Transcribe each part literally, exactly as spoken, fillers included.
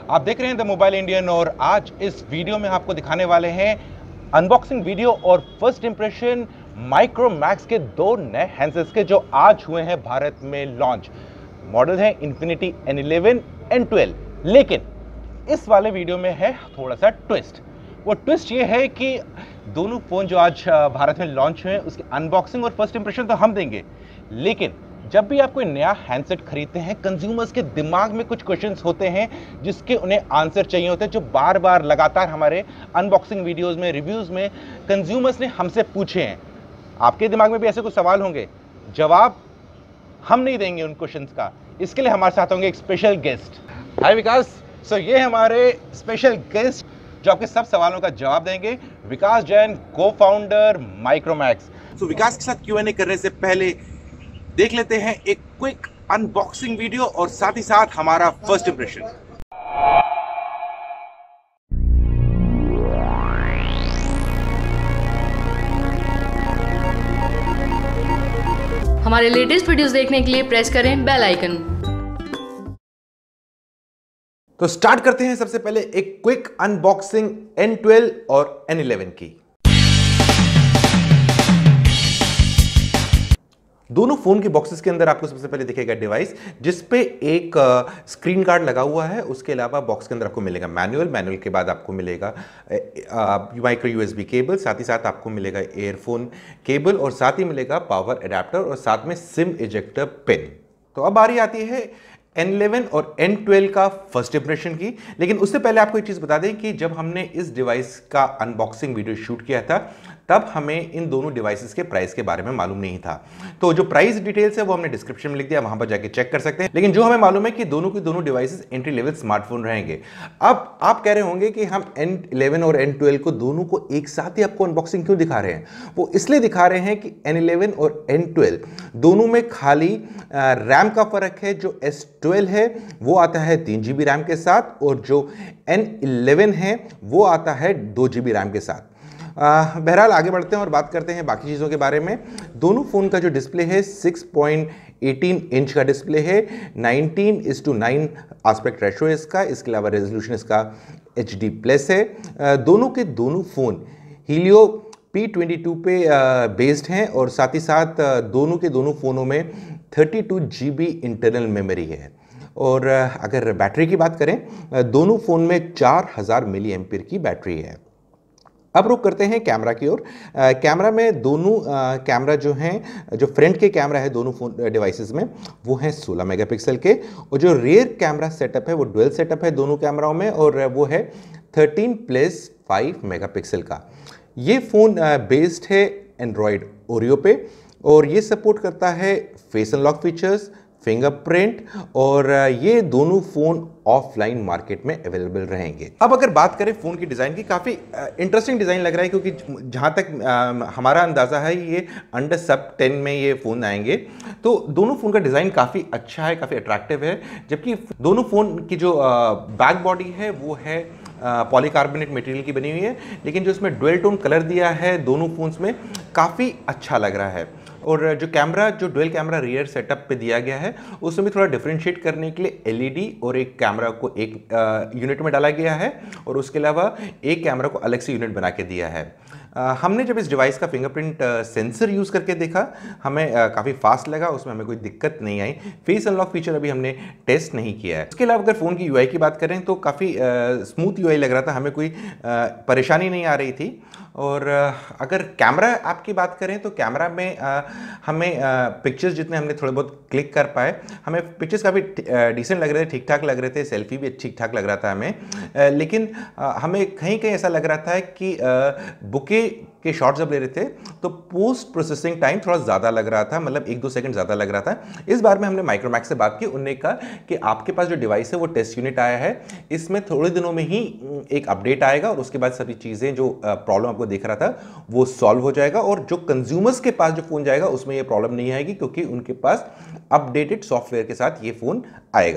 आप देख रहे हैं द मोबाइल इंडियन और आज इस वीडियो में आपको दिखाने वाले हैं अनबॉक्सिंग वीडियो और फर्स्ट इंप्रेशन माइक्रोमैक्स के दो नए हैंडसेट्स के जो आज हुए हैं भारत में लॉन्च। मॉडल है Infinity N eleven N twelve. लेकिन इस वाले वीडियो में है थोड़ा सा ट्विस्ट। वो ट्विस्ट ये है कि दोनों फ़ोन जो आज भारत में लॉन्च हुए हैं उसकी अनबॉक्सिंग और फर्स्ट इंप्रेशन तो हम देंगे, लेकिन जब भी आप कोई नया हैंडसेट खरीदते हैं कंज्यूमर्स के दिमाग में कुछ क्वेश्चंस होते हैं जिसके उन्हें आंसर चाहिए होते हैं, जो बार बार लगातार हमारे अनबॉक्सिंग वीडियोस में, रिव्यूज़ में कंज्यूमर्स ने हमसे पूछे हैं। आपके दिमाग में भी ऐसे कुछ सवाल होंगे, जवाब हम नहीं देंगे उन क्वेश्चंस का। इसके लिए हमारे साथ होंगे एक स्पेशल गेस्ट। हाय विकास। सो ये हमारे स्पेशल गेस्ट जो आपके सब सवालों का जवाब देंगे, विकास जैन, को फाउंडर माइक्रोमैक्स। सो विकास के साथ क्यू एन ए करने से पहले देख लेते हैं एक क्विक अनबॉक्सिंग वीडियो और साथ ही साथ हमारा फर्स्ट इंप्रेशन। हमारे लेटेस्ट वीडियोस देखने के लिए प्रेस करें बेल आइकन। तो स्टार्ट करते हैं सबसे पहले एक क्विक अनबॉक्सिंग एन ट्वेल्व और एन इलेवन की। दोनों फोन के बॉक्सेस के अंदर आपको सबसे पहले दिखेगा डिवाइस जिस पे एक स्क्रीन गार्ड लगा हुआ है। उसके अलावा बॉक्स के अंदर आपको मिलेगा मैनुअल, मैनुअल के बाद आपको मिलेगा माइक्रो यूएसबी केबल, साथ ही साथ आपको मिलेगा एयरफोन केबल और साथ ही मिलेगा पावर एडाप्टर और साथ में सिम इजेक्टर पिन। तो अब बारी आती है एन इलेवन और एन ट्वेल्व का फर्स्ट इंप्रेशन की। लेकिन उससे पहले आपको एक चीज़ बता दें कि जब हमने इस डिवाइस का अनबॉक्सिंग वीडियो शूट किया था तब हमें इन दोनों डिवाइसेस के प्राइस के बारे में मालूम नहीं था। तो जो प्राइस डिटेल्स है वो हमने डिस्क्रिप्शन में लिख दिया, वहां पर जाके चेक कर सकते हैं। लेकिन जो हमें मालूम है कि दोनों की दोनों डिवाइसेस एंट्री लेवल स्मार्टफोन रहेंगे। अब आप कह रहे होंगे कि हम एन इलेवन और एन ट्वेल्व को दोनों को एक साथ ही आपको अनबॉक्सिंग क्यों दिखा रहे हैं? वो इसलिए दिखा रहे हैं कि एन इलेवन और एन ट्वेल्व दोनों में खाली रैम का फर्क है। जो एस ट्वेल्व है वो आता है तीन जीबी रैम के साथ और जो एन इलेवन है वो आता है दो जीबी रैम के साथ। बहरहाल आगे बढ़ते हैं और बात करते हैं बाकी चीज़ों के बारे में। दोनों फ़ोन का जो डिस्प्ले है six point one eight inch का डिस्प्ले है, nineteen is to nine aspect ratio है इसका। इसके अलावा रेजोल्यूशन इसका एच डी प्लस है। दोनों के दोनों phone Helio P twenty two पे बेस्ड हैं और साथ ही साथ दोनों के दोनों फ़ोनों में thirty two G B internal memory है। और अगर बैटरी की बात करें, दोनों फ़ोन में चार हज़ार मिली एम्पीयर की बैटरी है। अब रुक करते हैं कैमरा की ओर। कैमरा में दोनों कैमरा जो हैं, जो फ्रंट के कैमरा है दोनों फोन डिवाइसेस में वो हैं सोलह मेगापिक्सल के, और जो रियर कैमरा सेटअप है वो डुअल सेटअप है दोनों कैमराओं में और वो है थर्टीन प्लस फाइव मेगापिक्सल का। ये फ़ोन बेस्ड है एंड्रॉयड ओरियो पे और ये सपोर्ट करता है फेस अनलॉक फीचर्स, फिंगरप्रिंट, और ये दोनों फोन ऑफलाइन मार्केट में अवेलेबल रहेंगे। अब अगर बात करें फोन की डिज़ाइन की, काफ़ी इंटरेस्टिंग डिज़ाइन लग रहा है क्योंकि जहाँ तक आ, हमारा अंदाज़ा है ये अंडर सब टेन में ये फ़ोन आएंगे। तो दोनों फ़ोन का डिज़ाइन काफ़ी अच्छा है, काफ़ी अट्रैक्टिव है। जबकि दोनों फ़ोन की जो बैक बॉडी है वो है पॉलीकार्बोनेट मटेरियल की बनी हुई है, लेकिन जो इसमें डुअल टोन कलर दिया है दोनों फ़ोन्स में काफ़ी अच्छा लग रहा है। और जो कैमरा, जो डुअल कैमरा रियर सेटअप पे दिया गया है उसमें भी थोड़ा डिफरेंशिएट करने के लिए एलईडी और एक कैमरा को एक यूनिट में डाला गया है और उसके अलावा एक कैमरा को अलग से यूनिट बना के दिया है। आ, हमने जब इस डिवाइस का फिंगरप्रिंट सेंसर यूज़ करके देखा हमें काफ़ी फास्ट लगा, उसमें हमें कोई दिक्कत नहीं आई। फेस अनलॉक फीचर अभी हमने टेस्ट नहीं किया है। उसके अलावा अगर फ़ोन की यूआई की बात करें तो काफ़ी स्मूथ यूआई लग रहा था, हमें कोई आ, परेशानी नहीं आ रही थी। और अगर कैमरा आपकी बात करें तो कैमरा में आ, हमें पिक्चर्स जितने हमने थोड़े बहुत क्लिक कर पाए, हमें पिक्चर्स काफ़ी डिसेंट लग रहे थे, ठीक ठाक लग रहे थे। सेल्फी भी ठीक ठाक लग रहा था हमें, आ, लेकिन आ, हमें कहीं कहीं ऐसा लग रहा था कि बुके के शॉट्स जब ले रहे थे तो पोस्ट प्रोसेसिंग टाइम थोड़ा ज़्यादा लग रहा था, मतलब एक दो सेकंड ज़्यादा लग रहा था। इस बार में हमने माइक्रोमैक्स से बात की, उन्होंने कहा कि आपके पास जो डिवाइस है वो टेस्ट यूनिट आया है, इसमें थोड़े दिनों में ही एक अपडेट आएगा और उसके बाद सभी चीज़ें जो प्रॉब्लम आपको दिख रहा था वो सॉल्व हो जाएगा और जो कंज्यूमर्स के पास जो फ़ोन जाएगा उसमें ये प्रॉब्लम नहीं आएगी क्योंकि उनके पास अपडेटेड सॉफ्टवेयर के साथ ये फ़ोन आएगा।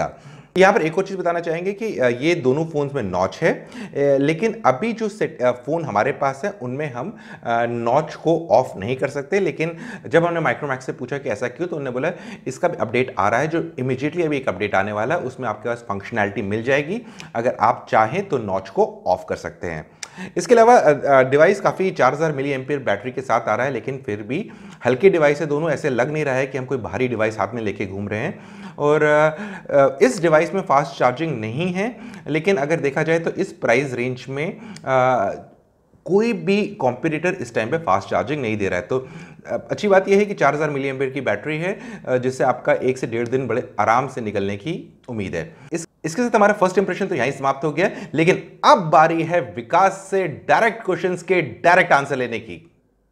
यहाँ पर एक और चीज़ बताना चाहेंगे कि ये दोनों फ़ोन्स में नॉच है, लेकिन अभी जो सेट फ़ोन हमारे पास है उनमें हम नॉच को ऑफ नहीं कर सकते। लेकिन जब हमने माइक्रोमैक्स से पूछा कि ऐसा क्यों, तो उन्होंने बोला इसका भी अपडेट आ रहा है, जो इमीडिएटली अभी एक अपडेट आने वाला है, उसमें आपके पास फंक्शनैलिटी मिल जाएगी, अगर आप चाहें तो नॉच को ऑफ कर सकते हैं। इसके अलावा डिवाइस काफ़ी चार हज़ार मिली एम्पियर बैटरी के साथ आ रहा है, लेकिन फिर भी हल्के डिवाइस है दोनों, ऐसे लग नहीं रहा है कि हम कोई भारी डिवाइस हाथ में लेके घूम रहे हैं। और इस डिवाइस में फास्ट चार्जिंग नहीं है, लेकिन अगर देखा जाए तो इस प्राइस रेंज में आ, कोई भी कॉम्पिटिटर इस टाइम पे फास्ट चार्जिंग नहीं दे रहा है। तो अच्छी बात यह है कि चार हज़ार मिली एम्पियर की बैटरी है, जिससे आपका एक से डेढ़ दिन बड़े आराम से निकलने की उम्मीद है। इस इसके साथ हमारा फर्स्ट इंप्रेशन तो यहीं समाप्त हो गया, लेकिन अब बारी है विकास से डायरेक्ट क्वेश्चंस के डायरेक्ट आंसर लेने की।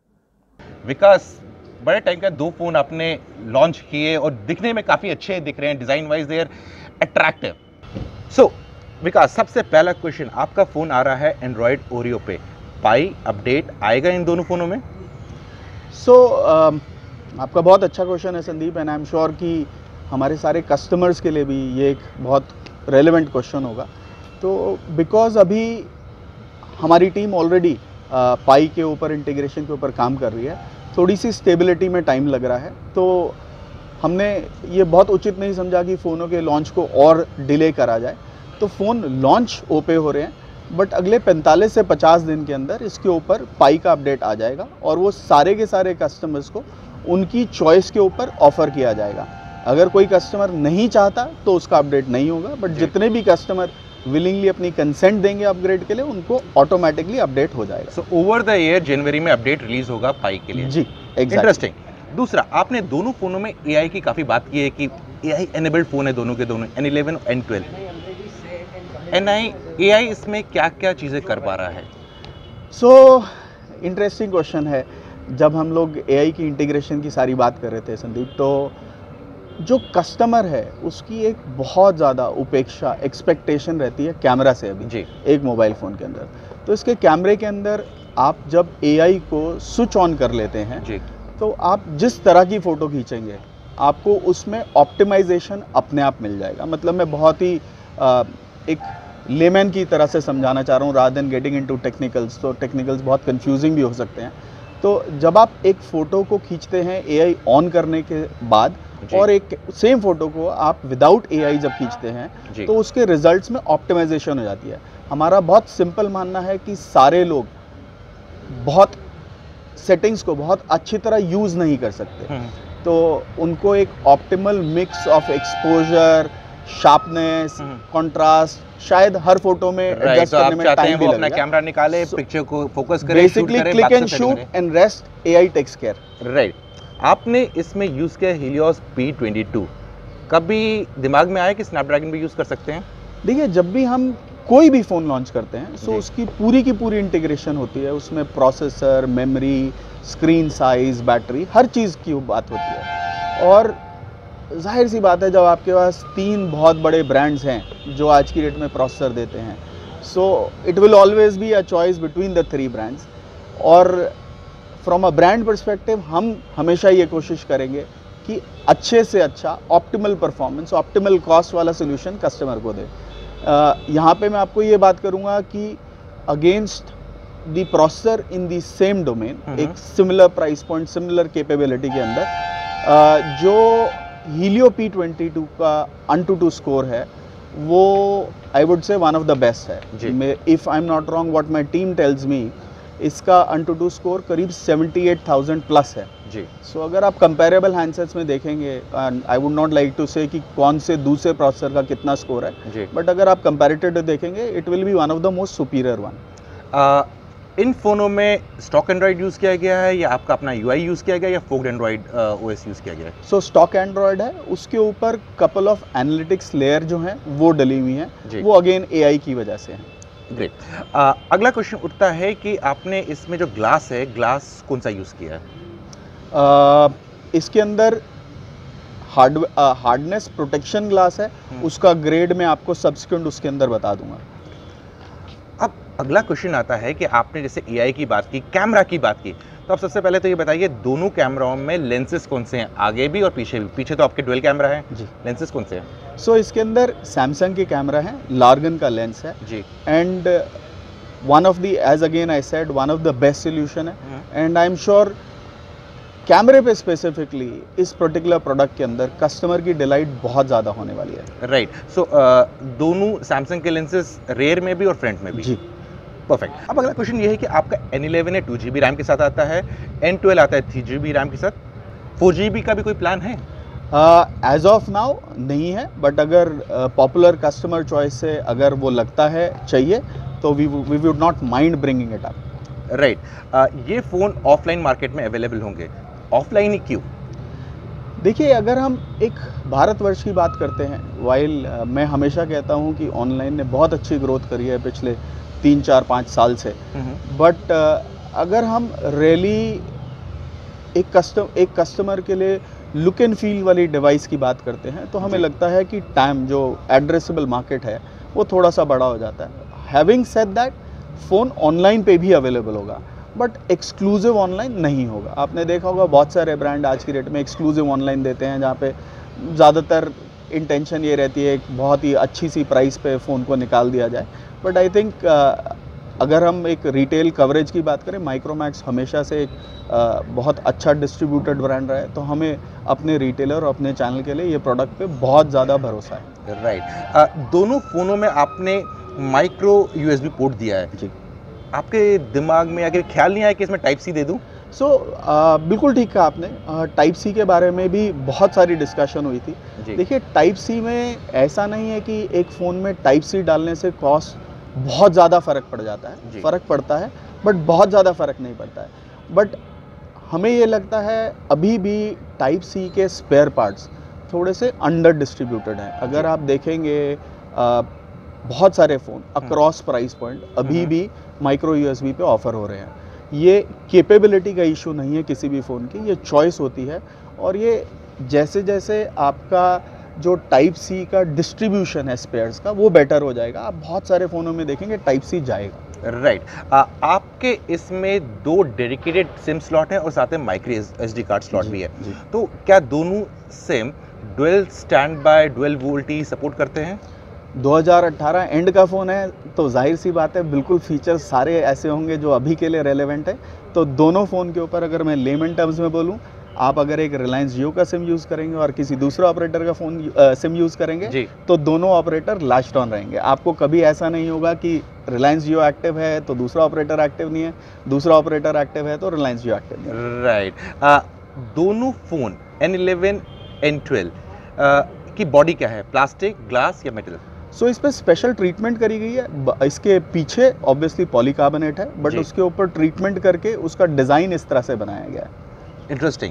विकास, बड़े टाइम का दो फोन आपने लॉन्च किए और दिखने में काफी अच्छे दिख रहे हैं, design wise they are attractive. So Vikas, सबसे पहला क्वेश्चन, आपका फोन आ रहा है एंड्रॉयड ओरियो पे, पाई अपडेट आएगा इन दोनों फोनों में? सो so, uh, आपका बहुत अच्छा क्वेश्चन है Sandeep, and I am sure कि हमारे सारे कस्टमर्स के लिए भी ये एक बहुत रेलेवेंट क्वेश्चन होगा। तो बिकॉज अभी हमारी टीम ऑलरेडी पाई के ऊपर इंटीग्रेशन के ऊपर काम कर रही है, थोड़ी सी स्टेबिलिटी में टाइम लग रहा है, तो हमने ये बहुत उचित नहीं समझा कि फ़ोनों के लॉन्च को और डिले करा जाए। तो फ़ोन लॉन्च ओपे हो रहे हैं, बट अगले पैंतालीस से पचास दिन के अंदर इसके ऊपर पाई का अपडेट आ जाएगा और वो सारे के सारे कस्टमर्स को उनकी चॉइस के ऊपर ऑफ़र किया जाएगा। अगर कोई कस्टमर नहीं चाहता तो उसका अपडेट नहीं होगा, बट जितने भी कस्टमर विलिंगली अपनी कंसेंट देंगे अपग्रेड के लिए, उनको ऑटोमेटिकली अपडेट हो जाएगा। सो ओवर द ईयर जनवरी में अपडेट रिलीज होगा पाई के लिए? जी, इंटरेस्टिंग। दूसरा, आपने दोनों फोनों में एआई की काफी बात की है कि एआई एनेबल्ड फोन है दोनों के दोनों, एन इलेवन और एन ट्वेल्व। एनआई एआई इसमें क्या क्या चीजें कर पा रहा है? सो इंटरेस्टिंग क्वेश्चन है। जब हम लोग एआई की इंटीग्रेशन की सारी बात कर रहे थे संदीप, तो जो कस्टमर है उसकी एक बहुत ज़्यादा उपेक्षा, एक्सपेक्टेशन रहती है कैमरा से अभी जी एक मोबाइल फ़ोन के अंदर। तो इसके कैमरे के अंदर आप जब एआई को स्विच ऑन कर लेते हैं जी, तो आप जिस तरह की फ़ोटो खींचेंगे आपको उसमें ऑप्टिमाइजेशन अपने आप मिल जाएगा। मतलब मैं बहुत ही आ, एक लेमैन की तरह से समझाना चाह रहा हूँ, rather than getting into technicals. तो टेक्निकल्स बहुत कंफ्यूजिंग भी हो सकते हैं। तो जब आप एक फ़ोटो को खींचते हैं एआई ऑन करने के बाद, और एक सेम फोटो को आप विदाउट एआई जब खींचते हैं तो उसके रिजल्ट्स में ऑप्टिमाइजेशन हो जाती है। हमारा बहुत सिंपल मानना है कि सारे लोग बहुत सेटिंग्स को बहुत अच्छी तरह यूज़ नहीं कर सकते, तो उनको एक optimal mix of exposure, sharpness, contrast शायद हर फोटो में एडजस्ट करने में टाइम भी लगेगा। अपना कैमरा निकाले, पिक्चर को फोकस करें, basically click and shoot and rest AI takes care. Right. आपने इसमें यूज़ किया हीलियोस पी ट्वेंटी टू, कभी दिमाग में आया कि स्नैपड्रैगन भी यूज़ कर सकते हैं? देखिए, जब भी हम कोई भी फ़ोन लॉन्च करते हैं सो उसकी पूरी की पूरी इंटीग्रेशन होती है, उसमें processor, memory, screen size, battery, हर चीज़ की बात होती है। और जाहिर सी बात है, जब आपके पास तीन बहुत बड़े ब्रांड्स हैं जो आज की डेट में प्रोसेसर देते हैं, so it will always be a choice between the three brands. और फ्रॉम अ ब्रांड पर्सपेक्टिव हम हमेशा ये कोशिश करेंगे कि अच्छे से अच्छा ऑप्टिमल परफॉर्मेंस, ऑप्टिमल कॉस्ट वाला सोल्यूशन कस्टमर को दे। uh, यहाँ पे मैं आपको ये बात करूँगा कि against the processor in the same domain, एक similar price point, similar capability के अंदर uh, जो हीलियो पी ट्वेंटी टू का अनटूटू स्कोर है वो I would say one of the best है। If I am not wrong, what my team tells me, इसका AnTuTu score करीब अठहत्तर हज़ार प्लस है जी। सो so, अगर आप कंपेरेबल हैंडसेट्स में देखेंगे, and I would not like to say कि कौन से दूसरे प्रोसेसर का कितना स्कोर है, बट अगर आप कंपैरेटिव देखेंगे it will be one of the most superior one. इन फोनों में स्टॉक एंड्रॉइड यूज़ किया गया है या आपका अपना यूआई यूज़ किया गया या फोक्ड एंड्रॉइड ओएस यूज़ किया गया है? सो स्टॉक एंड्रॉइड है, उसके ऊपर कपल ऑफ एनालिटिक्स लेयर जो हैं वो डली हुई हैं, वो अगेन एआई की वजह से हैं। ग्रेट। uh, अगला क्वेश्चन उठता है कि आपने इसमें जो ग्लास है, ग्लास कौन सा यूज़ किया है? uh, इसके अंदर हार्ड हार्डनेस प्रोटेक्शन ग्लास है, उसका ग्रेड मैं आपको सब्सिक्वेंट उसके अंदर बता दूंगा। अब अगला क्वेश्चन आता है कि आपने जैसे ए आई की बात की, कैमरा की बात की, तो आप सबसे पहले तो ये बताइए दोनों कैमराओं में लेंसेज कौन से हैं, आगे भी और पीछे भी? पीछे तो आपके डुअल कैमरा है जी। लेंसेज कौन से हैं? सो so, इसके अंदर सैमसंग के कैमरा है, लार्गन का लेंस है जी। And one of the, as again I said, one of the best solution है एंड आई एम श्योर कैमरे पे स्पेसिफिकली इस पर्टिकुलर प्रोडक्ट के अंदर कस्टमर की डिलाइट बहुत ज़्यादा होने वाली है। राइट, सो दोनों सैमसंग के लेंसेज रेयर में भी और फ्रंट में भी? जी। परफेक्ट। अब अगला क्वेश्चन ये है कि आपका एन इलेवन है, टू जी बी रैम के साथ आता है, एन ट्वेल्व आता है थ्री जी बी रैम के साथ, फोर जी बी का भी कोई प्लान है? एज ऑफ नाउ नहीं है, बट अगर पॉपुलर कस्टमर चॉइस से अगर वो लगता है चाहिए तो we we would not mind bringing it up. Right, ये फ़ोन ऑफलाइन मार्केट में अवेलेबल होंगे, ऑफलाइन ही क्यों? देखिए, अगर हम एक भारतवर्ष की बात करते हैं, वाइल uh, मैं हमेशा कहता हूं कि ऑनलाइन ने बहुत अच्छी ग्रोथ करी है पिछले तीन चार पाँच साल से, बट uh, अगर हम रियली एक कस्टम एक कस्टमर के लिए लुक एंड फील वाली डिवाइस की बात करते हैं तो हमें लगता है कि टाइम जो एड्रेसेबल मार्केट है वो थोड़ा सा बड़ा हो जाता है। Having said that, phone online पे भी अवेलेबल होगा बट एक्सक्लूसिव ऑनलाइन नहीं होगा। आपने देखा होगा बहुत सारे ब्रांड आज की डेट में एक्सक्लूसिव ऑनलाइन देते हैं जहाँ पे ज़्यादातर इंटेंशन ये रहती है एक बहुत ही अच्छी सी प्राइस पे फ़ोन को निकाल दिया जाए। बट आई थिंक अगर हम एक रिटेल कवरेज की बात करें, माइक्रोमैक्स हमेशा से एक uh, बहुत अच्छा डिस्ट्रीब्यूटेड ब्रांड रहा है, तो हमें अपने रिटेलर और अपने चैनल के लिए ये प्रोडक्ट पे बहुत ज़्यादा भरोसा है। Right, right. uh, दोनों फ़ोनों में आपने माइक्रो यूएसबी पोर्ट दिया है जी। आपके दिमाग में आगे ख्याल नहीं आया कि इसमें टाइप सी दे दूं? सो so, uh, बिल्कुल ठीक कहा आपने। टाइप uh, सी के बारे में भी बहुत सारी डिस्कशन हुई थी। देखिए, टाइप सी में ऐसा नहीं है कि एक फ़ोन में टाइप सी डालने से कॉस्ट बहुत ज़्यादा फ़र्क पड़ जाता है, फ़र्क पड़ता है बट बहुत ज़्यादा फ़र्क नहीं पड़ता है। बट हमें ये लगता है अभी भी टाइप सी के स्पेयर पार्ट्स थोड़े से अंडर डिस्ट्रीब्यूटेड हैं। अगर आप देखेंगे uh, बहुत सारे फ़ोन अक्रॉस प्राइस पॉइंट अभी भी माइक्रो यूएसबी पे ऑफ़र हो रहे हैं। ये कैपेबिलिटी का इशू नहीं है किसी भी फ़ोन की, ये चॉइस होती है। और ये जैसे जैसे आपका जो टाइप सी का डिस्ट्रीब्यूशन है स्पेयर्स का वो बेटर हो जाएगा, आप बहुत सारे फ़ोनों में देखेंगे टाइप सी जाएगा। Right, right. आपके इसमें दो डेडिकेटेड सिम स्लॉट हैं और साथ में माइक्रो एसडी कार्ड स्लॉट भी है, तो क्या दोनों sim dual standby dual VoLTE support करते हैं? दो हज़ार अठारह एंड का फ़ोन है तो जाहिर सी बात है बिल्कुल फीचर्स सारे ऐसे होंगे जो अभी के लिए रेलेवेंट है। तो दोनों फ़ोन के ऊपर अगर मैं लेमन टर्म्स में बोलूँ, आप अगर एक रिलायंस जियो का सिम यूज़ करेंगे और किसी दूसरे ऑपरेटर का फ़ोन सिम यूज़ करेंगे तो दोनों ऑपरेटर लैच्ड ऑन रहेंगे। आपको कभी ऐसा नहीं होगा कि रिलायंस जियो एक्टिव है तो दूसरा ऑपरेटर एक्टिव नहीं है, दूसरा ऑपरेटर एक्टिव है तो रिलायंस जियो एक्टिव नहीं है। राइट, दोनों phone N eleven N twelve की बॉडी क्या है, प्लास्टिक, ग्लास या मेटल? सो so, इस पर स्पेशल ट्रीटमेंट करी गई है। इसके पीछे ऑब्वियसली पॉलीकार्बोनेट है बट उसके ऊपर ट्रीटमेंट करके उसका डिज़ाइन इस तरह से बनाया गया है। इंटरेस्टिंग।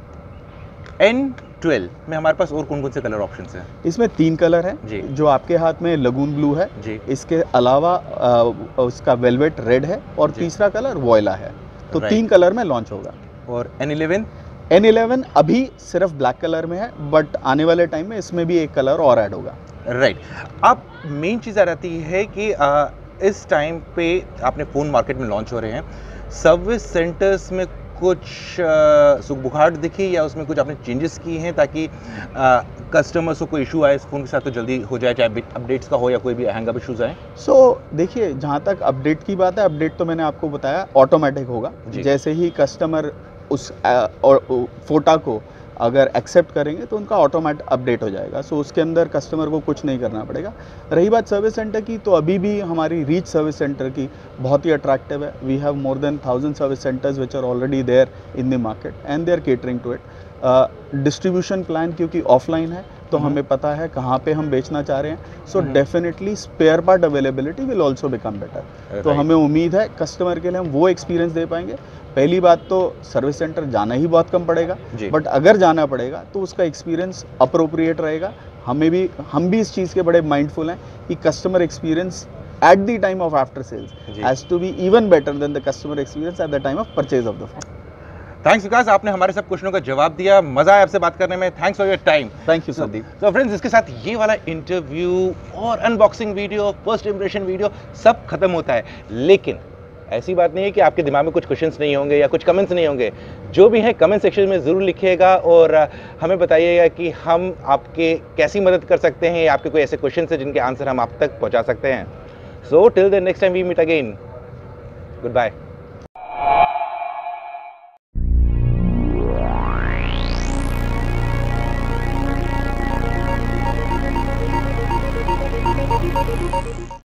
एन ट्वेल्व में हमारे पास और कौन कौन से कलर ऑप्शंस हैं? इसमें तीन कलर हैं। जो आपके हाथ में लगून ब्लू है जी। इसके अलावा आ, उसका वेलवेट रेड है और तीसरा कलर वॉयला है। तो तीन कलर में लॉन्च होगा। और एन इलेवन? एन इलेवन अभी सिर्फ ब्लैक कलर में है बट आने वाले टाइम में इसमें भी एक कलर और ऐड होगा। राइट, अब मेन चीज़ आ रहती है कि आ, इस टाइम पे आपने फ़ोन मार्केट में लॉन्च हो रहे हैं, सर्विस सेंटर्स में कुछ सुख बुखार दिखी या उसमें कुछ आपने चेंजेस किए हैं ताकि कस्टमर्स को कोई इशू आए इस फ़ोन के साथ तो जल्दी हो जाए, चाहे अपडेट्स का हो या कोई भी हैंगअप इशूज़ आए? सो so, देखिए, जहाँ तक अपडेट की बात है, अपडेट तो मैंने आपको बताया ऑटोमेटिक होगा। जैसे ही कस्टमर उस फोटा को अगर एक्सेप्ट करेंगे तो उनका ऑटोमेटिक अपडेट हो जाएगा। सो so, उसके अंदर कस्टमर को कुछ नहीं करना पड़ेगा। रही बात सर्विस सेंटर की, तो अभी भी हमारी रीच सर्विस सेंटर की बहुत ही अट्रैक्टिव है। We have more than thousand service centres which are already there in the market and they are catering to it. Distribution plan क्योंकि ऑफलाइन है तो हमें पता है कहाँ पे हम बेचना चाह रहे हैं। So definitely spare part availability will also become better. तो हमें उम्मीद है कस्टमर के लिए हम वो एक्सपीरियंस दे पाएंगे। पहली बात तो सर्विस सेंटर जाना ही बहुत कम पड़ेगा, बट अगर जाना पड़ेगा तो उसका एक्सपीरियंस अप्रोप्रिएट रहेगा। हमें भी हम भी इस चीज़ के बड़े माइंडफुल हैं कि customer experience at the time of after sales has to be even better than the customer experience at the time of purchase of the phone. Thanks Vikas, आपने हमारे सब क्वेश्चनों का जवाब दिया, मजा आया आपसे बात करने में। Thanks for your time. Thank you Sandeep. तो फ्रेंड्स, इसके साथ ये वाला इंटरव्यू और unboxing video, first impression video सब खत्म होता है। लेकिन ऐसी बात नहीं है कि आपके दिमाग में कुछ क्वेश्चंस नहीं होंगे या कुछ कमेंट्स नहीं होंगे। जो भी है कमेंट सेक्शन में ज़रूर लिखिएगा और हमें बताइएगा कि हम आपके कैसी मदद कर सकते हैं या आपके कोई ऐसे क्वेश्चन हैं जिनके आंसर हम आप तक पहुंचा सकते हैं। So till the next time we meet again, good bye.